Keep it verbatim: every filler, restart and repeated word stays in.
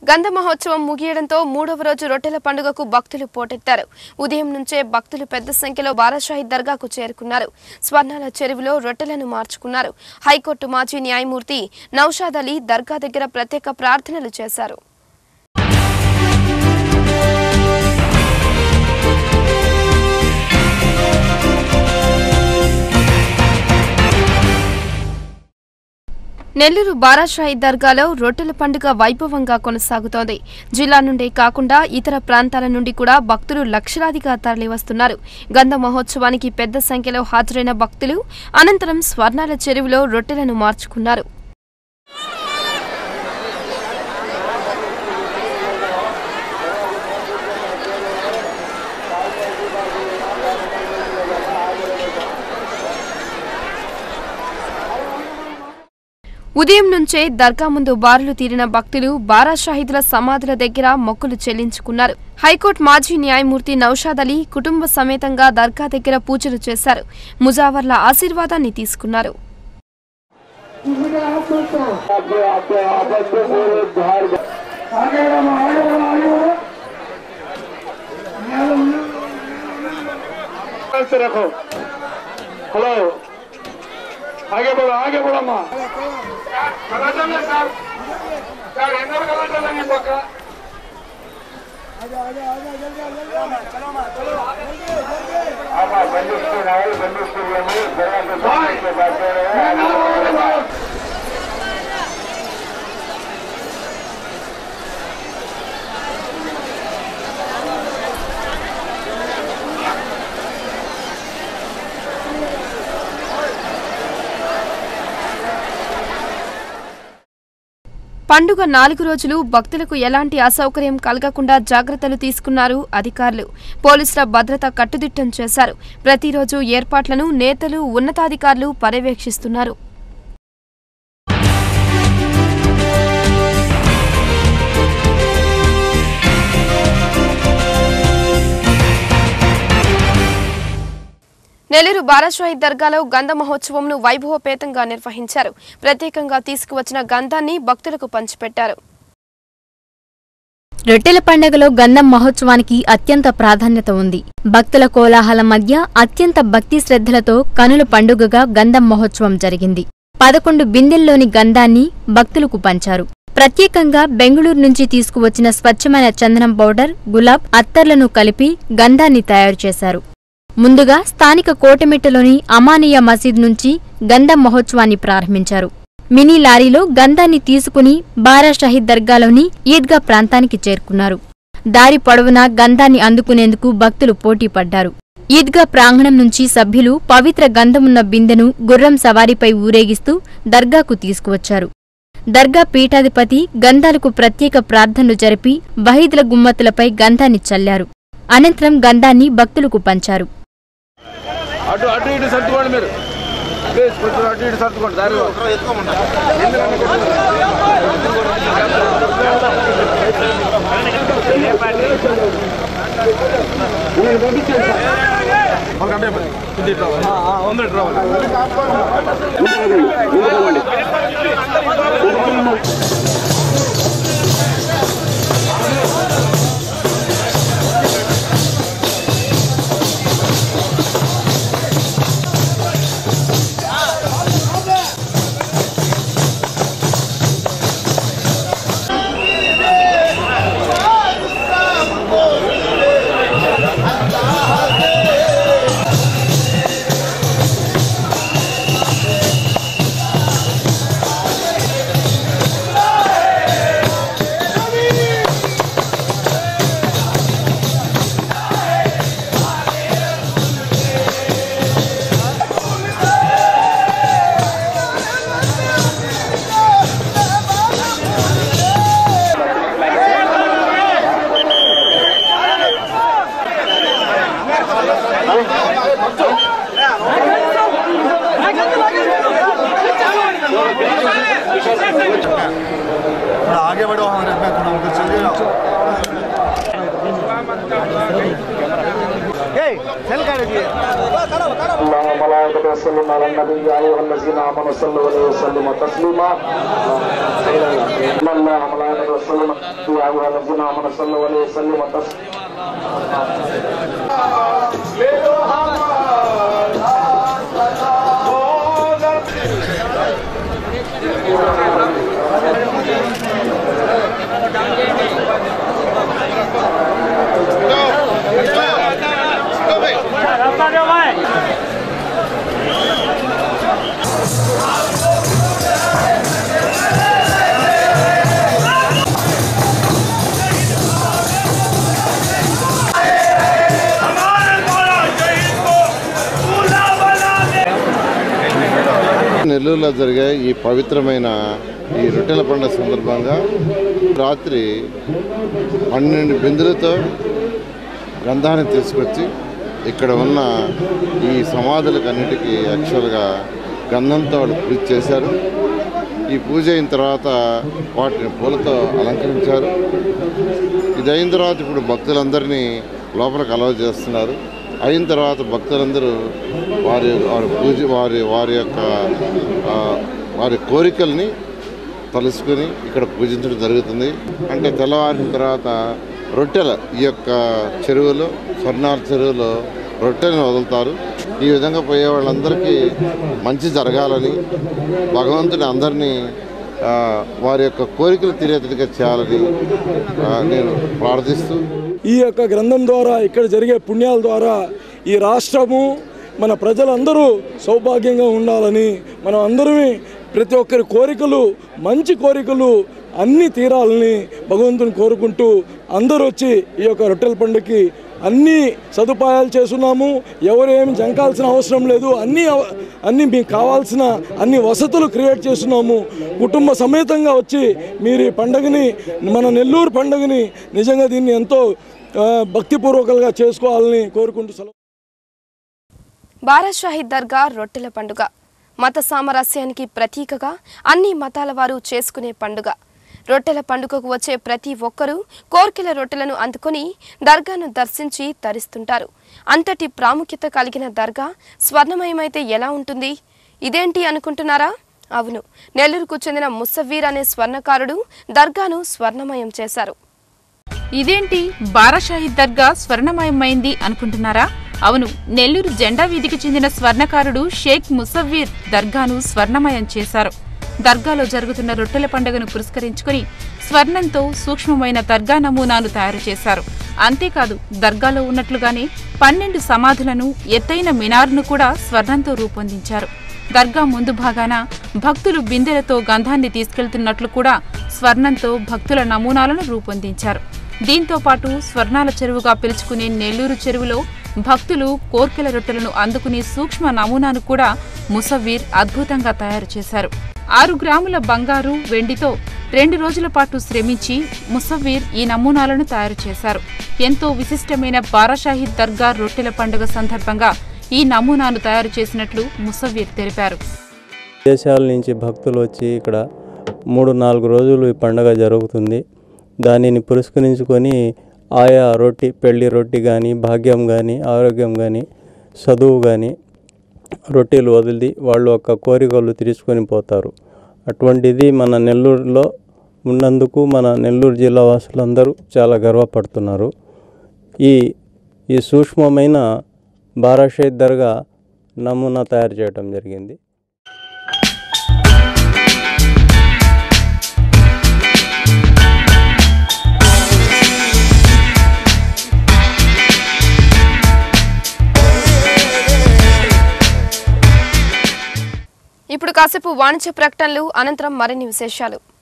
గంధ మహోత్సవం ముగియడంతో మూడవ రోజు రొట్టెల పండుగకు భక్తులు పోటెత్తారు. ఉదయం నుంచే భక్తులు పెద్ద సంఖ్యలో బారాషాహి దర్గాకు చేరుకున్నారు. స్వర్ణాల చెరువులో రొట్టెలను మార్చుకున్నారు. హైకోర్టు మాజీ న్యాయమూర్తి నౌషాద్ అలీ దర్గా దగ్గర ప్రత్యేక ప్రార్థనలు చేశారు. నెల్లూరు బారాషాహి దర్గాలో రొట్టెల పండుగ వైభవంగా కొనసాగుతోంది. జిల్లా నుండే కాకుండా ఇతర ప్రాంతాల నుండి కూడా భక్తులు లక్షలాదిగా తరలివస్తున్నారు. గంధ మహోత్సవానికి పెద్ద సంఖ్యలో హాజరైన భక్తులు అనంతరం స్వర్ణాల చెరువులో రొట్టెలను మార్చుకున్నారు. ఉదయం నుంచే దర్గా ముందు బారులు తీరిన భక్తులు బారాషాహిదుల సమాధుల దగ్గర మొక్కులు చెల్లించుకున్నారు. హైకోర్టు మాజీ న్యాయమూర్తి నౌషాద్ అలీ కుటుంబ సమేతంగా దర్గా దగ్గర పూజలు చేశారు. ముజావర్ల ఆశీర్వాదాన్ని తీసుకున్నారు. आगे बढ़ो आगे बढ़ो माँ कलर चलने सर सर इंदर कलर चलेंगे पक्का आजा आजा आजा जल्दी जल्दी चलो माँ चलो हाँ माँ बंदूक से नाल बंदूक से ये में बड़ा बंदूक से बात कर रहे हैं పండుగ నాలుగు రోజులు భక్తులకు ఎలాంటి అసౌకర్యం కలగకుండా జాగ్రత్తలు తీసుకున్నారు అధికారులు. పోలీసుల భద్రత కట్టుదిట్టం చేశారు. ప్రతిరోజు ఏర్పాట్లను నేతలు, ఉన్నతాధికారులు పర్యవేక్షిస్తున్నారు. నెల్లూరు బారాషాహి దర్గాలో గంధ మహోత్సవంను వైభవపేతంగా నిర్వహించారు. ప్రత్యేకంగా తీసుకువచ్చిన గంధాన్ని భక్తులకు పంచిపెట్టారు. రొట్టెల పండుగలో గంధం మహోత్సవానికి అత్యంత ప్రాధాన్యత ఉంది. భక్తుల కోలాహలం మధ్య అత్యంత భక్తి శ్రద్ధలతో కనుల పండుగగా గంధం మహోత్సవం జరిగింది. పదకొండు బిందెల్లోని గంధాన్ని భక్తులకు పంచారు. ప్రత్యేకంగా బెంగళూరు నుంచి తీసుకువచ్చిన స్వచ్ఛమైన చందనం పౌడర్, గులాబ్, అత్తర్లను కలిపి గంధాన్ని తయారు చేశారు. ముందుగా స్థానిక కోటమిట్టలోని అమానియా మసీద్ నుంచి గంధం మహోత్సవాన్ని ప్రారంభించారు. మినీ లారీలో గంధాన్ని తీసుకుని బారాషాహి దర్గాలోని ఈద్గా ప్రాంతానికి చేరుకున్నారు. దారి పొడవునా గంధాన్ని అందుకునేందుకు భక్తులు పోటీ పడ్డారు. ఈద్గా ప్రాంగణం నుంచి సభ్యులు పవిత్ర గంధమున్న బిందెను గుర్రం సవారీపై ఊరేగిస్తూ దర్గాకు తీసుకువచ్చారు. దర్గా పీఠాధిపతి గంధాలకు ప్రత్యేక ప్రార్థనలు జరిపి బహీదుల గుమ్మతులపై గంధాన్ని చల్లారు. అనంతరం గంధాన్ని భక్తులకు పంచారు. అటు అటు ఇటు సర్దుకోండి మీరు ప్లీజ్ కొంచెం అటు ఇటు సర్దుకోండి దారి आगे बढ़ो हमारे थोड़ा उधर चल जाओ। నెల్లూరులో జరిగే ఈ పవిత్రమైన ఈ రొట్టెల పండుగ సందర్భంగా రాత్రి పన్నెండు బిందులతో గంధాన్ని తీసుకొచ్చి ఇక్కడ ఉన్న ఈ సమాధులకు అన్నిటికీ యాక్చువల్గా గంధంతో వాళ్ళు పూజ చేశారు. ఈ పూజ అయిన తర్వాత వాటిని పూలతో అలంకరించారు. ఇది అయిన తర్వాత ఇప్పుడు భక్తులందరినీ లోపలికి అలౌ చేస్తున్నారు. అయిన తర్వాత భక్తులందరూ వారి వారి పూజ వారి వారి యొక్క వారి కోరికల్ని తలుసుకొని ఇక్కడ పూజించడం జరుగుతుంది. అంటే తెల్లవారిన తర్వాత రొట్టెల ఈ యొక్క చెరువులో స్వర్ణాల చెరువులో రొట్టెలను వదులుతారు. ఈ విధంగా పోయే వాళ్ళందరికీ మంచి జరగాలని భగవంతుని అందరినీ వారి యొక్క కోరికలు తీరేటట్టుగా చేయాలని నేను ప్రార్థిస్తూ ఈ యొక్క గ్రంథం ద్వారా ఇక్కడ జరిగే పుణ్యాల ద్వారా ఈ రాష్ట్రము మన ప్రజలందరూ సౌభాగ్యంగా ఉండాలని మనం అందరమే ప్రతి ఒక్కరి కోరికలు మంచి కోరికలు అన్నీ తీరాలని భగవంతుని కోరుకుంటూ అందరూ వచ్చి ఈ యొక్క రొట్టెల పండుగకి అన్ని సదుపాయాలు చేస్తున్నాము. ఎవరేమి జంకాల్సిన అవసరం లేదు. అన్ని అన్ని మీకు కావాల్సిన అన్ని వసతులు క్రియేట్ చేస్తున్నాము. కుటుంబ సమేతంగా వచ్చి మీరు ఈ పండుగని మన నెల్లూరు పండుగని నిజంగా దీన్ని ఎంతో భక్తిపూర్వకంగా చేసుకోవాలని కోరుకుంటూ సెలవు. బారాషాహి దర్గా రొట్టెల పండుగ మత సామరస్యానికి ప్రతీకగా అన్ని మతాల వారు చేసుకునే పండుగ. రొట్టెల పండుగకు వచ్చే ప్రతి ఒక్కరూ కోర్కెల రొట్టెలను అందుకొని దర్గాను దర్శించి తరిస్తుంటారు. అంతటి ప్రాముఖ్యత కలిగిన దర్గా స్వర్ణమయమైతే ఎలా ఉంటుంది? ఇదేంటి అనుకుంటున్నారా? అవును, నెల్లూరుకు చెందిన ముసవ్వీర్ అనే స్వర్ణకారుడు దర్గాను స్వర్ణమయం చేశారు. ఇదేంటి బారాషాహి దర్గా స్వర్ణమయమైంది అనుకుంటున్నారా? అవును, నెల్లూరు జెండా వీధికి చెందిన స్వర్ణకారుడు షేక్ ముసవ్వీర్ దర్గాను స్వర్ణమయం చేశారు. దర్గాలో జరుగుతున్న రొట్టెల పండుగను పురస్కరించుకుని స్వర్ణంతో సూక్ష్మమైన దర్గా నమూనాను తయారు చేశారు. అంతేకాదు, దర్గాలో ఉన్నట్లుగానే పన్నెండు సమాధులను ఎత్తైన మినార్ను కూడా స్వర్ణంతో రూపొందించారు. దర్గా ముందు భాగాన భక్తులు బిందెలతో గంధాన్ని తీసుకెళ్తున్నట్లు కూడా స్వర్ణంతో భక్తుల నమూనాలను రూపొందించారు. దీంతో పాటు స్వర్ణాల చెరువుగా పిలుచుకునే నెల్లూరు చెరువులో భక్తులు కోర్కెల రొట్టెలను అందుకునే సూక్ష్మ నమూనాను కూడా ముసవ్వీర్ అద్భుతంగా తయారు చేశారు. ఆరు గ్రాముల బంగారు, వెండితో రెండు రోజుల పాటు శ్రమించి ముసవ్వీర్ ఈ నమూనాలను తయారు చేశారు. ఎంతో విశిష్టమైన బారాషాహి దర్గా రొట్టెల పండుగ సందర్భంగా ఈ నమూనాను తయారు చేసినట్లు ముసవ్వీర్ తెలిపారు. దేశాల నుంచి భక్తులు వచ్చి ఇక్కడ మూడు నాలుగు రోజులు ఈ పండుగ జరుగుతుంది. దానిని పురస్కరించుకొని ఆయా రొట్టి పెళ్లి రొట్టి కానీ, భాగ్యం కానీ, ఆరోగ్యం కానీ, చదువు కానీ రొట్టెలు వదిలి వాళ్ళు ఒక కోరికలు తీర్చుకొని పోతారు. అటువంటిది మన నెల్లూరులో ఉన్నందుకు మన నెల్లూరు జిల్లా వాసులందరూ చాలా గర్వపడుతున్నారు. ఈ ఈ సూక్ష్మమైన బారాషాహి దర్గా నమూనా తయారు చేయడం జరిగింది. ఇప్పుడు కాసేపు వాణిజ్య ప్రకటనలు, అనంతరం మరిన్ని విశేషాలు.